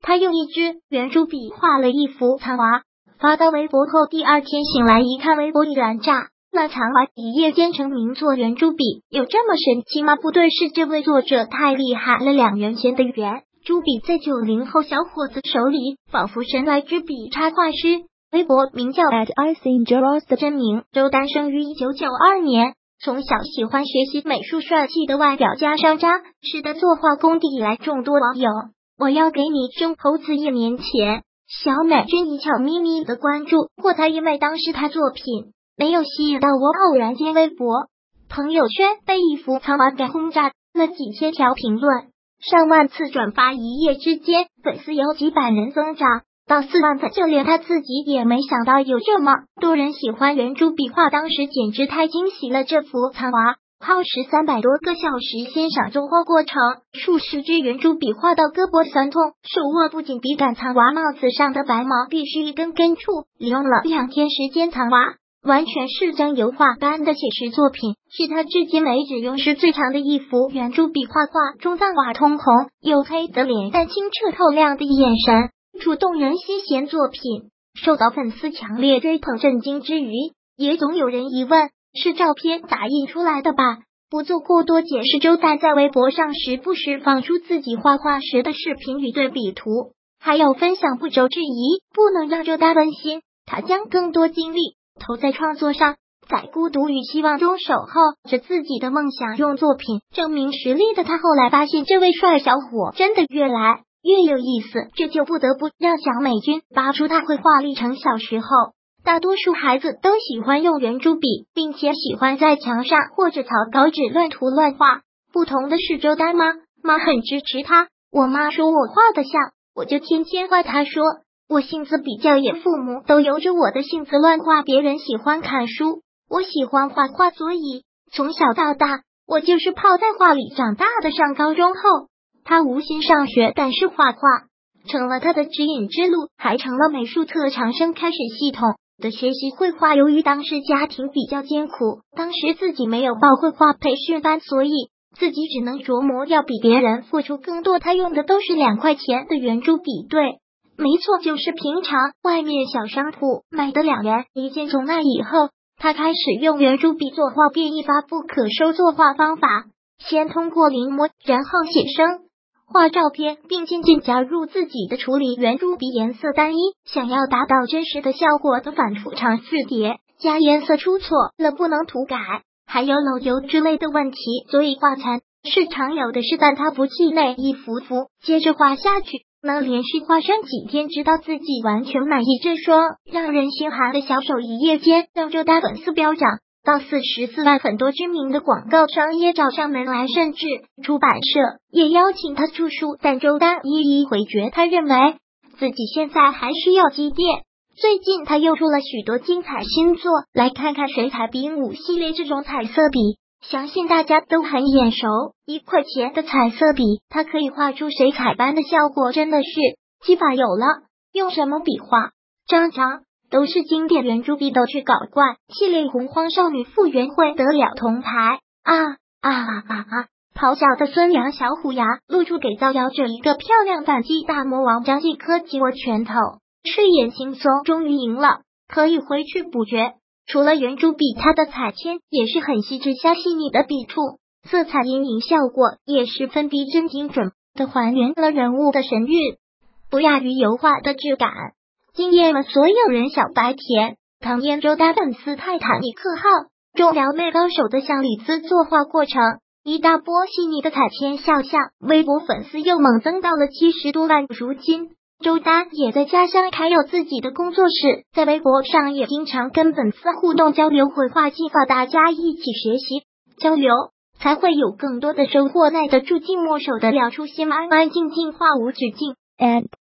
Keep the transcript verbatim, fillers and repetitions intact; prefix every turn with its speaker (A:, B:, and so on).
A: 他用一支圆珠笔画了一幅藏娃，发到微博后，第二天醒来一看，微博已然炸。那藏娃一夜间成名作圆珠笔，有这么神奇吗？不对，是这位作者太厉害了。两元钱的圆珠笔在九零后小伙子手里仿佛神来之笔。插画师微博名叫 at isingeros 的真名周丹，生于一九九二年，从小喜欢学习美术，帅气的外表加上扎实的作画功底，来众多网友我要给你生猴子。一年前，小美君一悄咪咪的关注过他，因为当时他作品没有吸引到我，偶然间微博朋友圈被一幅藏娃给轰炸，那几千条评论，上万次转发，一夜之间粉丝有几百人增长到四万粉，就连他自己也没想到有这么多人喜欢圆珠笔画，当时简直太惊喜了。这幅藏娃耗时三百多个小时欣赏作画过程，数十支圆珠笔画到胳膊酸痛，手握不紧笔杆，藏娃帽子上的白毛必须一根根除，用了两天时间，藏娃完全是张油画般的写实作品，是他至今为止用时最长的一幅圆珠笔画。画中藏娃通红黝黑的脸蛋，清澈透亮的眼神，触动人心弦作品，受到粉丝强烈追捧。震惊之余，也总有人疑问，是照片打印出来的吧？不做过多解释，周丹在微博上时不时放出自己画画时的视频与对比图，还有分享步骤。质疑不能让周丹分心，他将更多精力投在创作上，在孤独与希望中守候着自己的梦想，用作品证明实力的他，后来发现这位帅小伙真的越来越有意思，这就不得不让小美君扒出他绘画历程。小时候，大多数孩子都喜欢用圆珠笔，并且喜欢在墙上或者草稿纸乱涂乱画。不同的是，周丹妈妈很支持他，我妈说我画得像，我就天天画。她说我性子比较野，父母都由着我的性子乱画。别人喜欢看书，我喜欢画画，所以从小到大我就是泡在画里长大的。上高中后，他无心上学，但是画画成了他的指引之路，还成了美术特长生，开始系统的学习绘画。由于当时家庭比较艰苦，当时自己没有报绘画培训班，所以自己只能琢磨要比别人付出更多。他用的都是两块钱的圆珠笔，对，没错，就是平常外面小商铺买的两元一件。从那以后，他开始用圆珠笔作画，便一发不可收。作画方法先通过临摹，然后写生画照片，并渐渐加入自己的处理。圆珠笔颜色单一，想要达到真实的效果的反复尝试叠加颜色，出错了不能涂改，还有漏油之类的问题，所以画残是常有的事，但他不气馁，一幅幅接着画下去，能连续画上几天，直到自己完全满意。这双让人心寒的小手一夜间让周丹粉丝飙涨到四十四万，很多知名的广告商业找上门来，甚至出版社也邀请他著书，但周丹一一回绝。他认为自己现在还需要积淀。最近他又出了许多精彩新作，来看看水彩冰舞系列这种彩色笔，相信大家都很眼熟。一块钱的彩色笔，它可以画出水彩般的效果，真的是技法有了，用什么笔画张张都是经典。圆珠笔都去搞怪系列，洪荒少女复原会得了铜牌啊啊啊啊！咆哮的孙杨小虎牙露出给造谣者一个漂亮反击，大魔王张继科紧握拳头，睡眼惺忪，终于赢了，可以回去补觉。除了圆珠笔，他的彩铅也是很细致加细腻的笔触，色彩阴影效果也十分逼真精准的还原了人物的神韵，不亚于油画的质感，惊艳了所有人。小白甜唐嫣周丹粉丝泰坦尼克号中撩妹高手的向里兹作画过程，一大波细腻的彩铅肖像，微博粉丝又猛增到了七十多万。如今周丹也在家乡开有自己的工作室，在微博上也经常跟粉丝互动交流绘画技法，大家一起学习交流，才会有更多的收获。耐得住寂寞，守得了初心，安安静静画无止境。And